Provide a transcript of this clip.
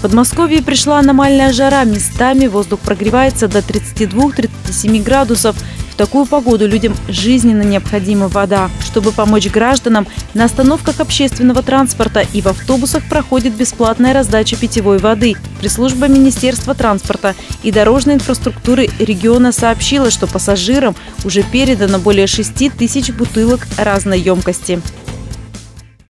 В Подмосковье пришла аномальная жара. Местами воздух прогревается до 32-37 градусов. В такую погоду людям жизненно необходима вода. Чтобы помочь гражданам, на остановках общественного транспорта и в автобусах проходит бесплатная раздача питьевой воды. Пресс-служба Министерства транспорта и дорожной инфраструктуры региона сообщила, что пассажирам уже передано более 6 тысяч бутылок разной емкости.